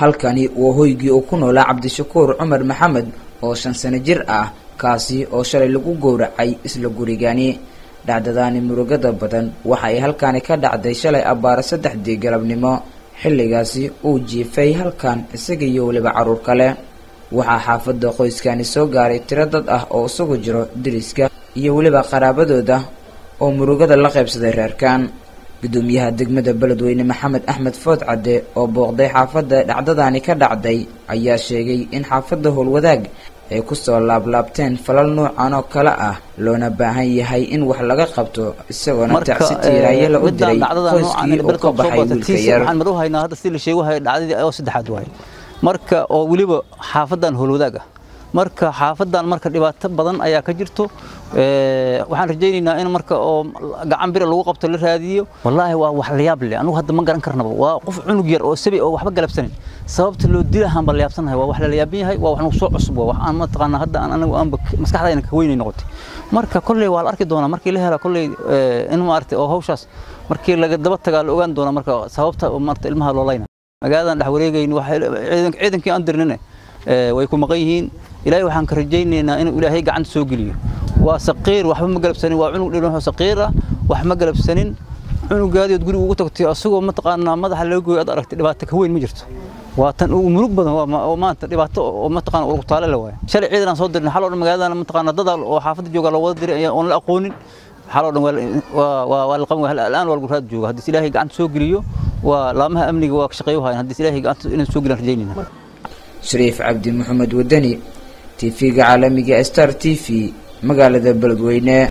halkani waa hoygii uu ku noolaa Cabdishakuur Cumar Maxamed oo 5 sano jir ah kaasi oo shalay lagu gowracay isla gurigani dhacdadaani murugada badan waxa ay halkani ka dhacday shalay abaar 3 galabnimo xilligaasi uu jiifay halkan isaga iyo waliba caruur kale waxa xaafada qoyskani soo gaaray tiro dad ah oo isugu jiro diriska iyo waliba qaraabadooda oo murugada la qaybsaday reerkan gudoomiyaha degmada Beledweyne Maxamed Axmed Food Cade oo booqday xaafada dhacdadaani ka dhacday ayaa sheegay in xaafada Howlwadaag ay ku soo laablaabteen falal noocan oo kala ah loona baahan yahay in wax laga qabto isagoona tacsi tiiraya la u diray qoyskii uu ka baxay wiilka yar waxaan madaw haynaa hadda si la sheego hay dhacdadii oo saddexaad waay marka oo waliba xaafadan Howlwadaag marka xaafadan marka dhibaato badan ayaa ka jirto waxaan rajaynaynaa in marka oo gacan bir lagu qabto la raadiyo wallahi waa wax la yaab leh anigu hadda ma garan karnaba waa qof cunug yar oo sabi oo waxba galabsanin sababta loo dilahan bal yaabsanahay waa wax la yaabin yahay waa wax nagu soo cusub wax aan ma taqaan hadda anigu aan maskaxdayna ka weynay noqotay marka kulli waa la arki doonaa markii la helo kulli in ma artay oo hawshaas markii laga daba tagaa la ogaan doona marka sababta marka ilmaha loo leeyna magaaladan dhax wareegayn wax ciidankii aan dirnina way ku maqan yihiin ilaahay waxaan ka rajaynaynaa in ilaahay gacan soo geliyo waa saqiir waxba ma galabsanin waa cunug dhino saqiir ah wax ma galabsanin cunugaadi guri ugu tagtay asagoo ma taqaana madaxa laga gooyay aragtay dhibaato ka weyn ma jirto waa tan ugu murug badan waa maanta dhibaato oo ma taqaana ugu taale la waay shalay ciidan soo dirnay xal oo magaalada ma taqaana dad oo xaafada jooga la wada diray oo la aqoonin xal oo waa la qaban الان waa guraad jooga hadii ilaahay gacan soo geliyo waa laamaha amniga waa ka shaqeeyo hayaan hadii ilaahay gacan inuu soo gelin rajaynayna Shariif Cabdi Maxamed Wadani TV عالمي ستار TV مقالة Beledweyne